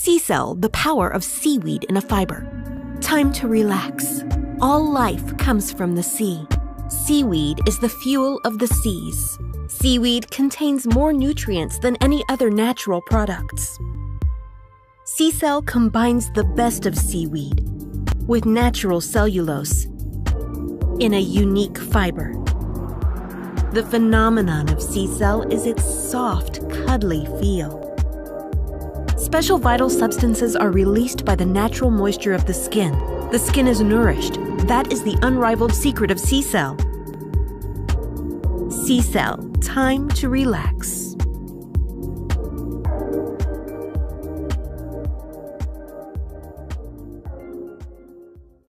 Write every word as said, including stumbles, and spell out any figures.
SeaCell, the power of seaweed in a fiber. Time to relax. All life comes from the sea. Seaweed is the fuel of the seas. Seaweed contains more nutrients than any other natural products. SeaCell combines the best of seaweed with natural cellulose in a unique fiber. The phenomenon of SeaCell is its soft, cuddly feel. Special vital substances are released by the natural moisture of the skin. The skin is nourished. That is the unrivaled secret of SeaCell. SeaCell, time to relax.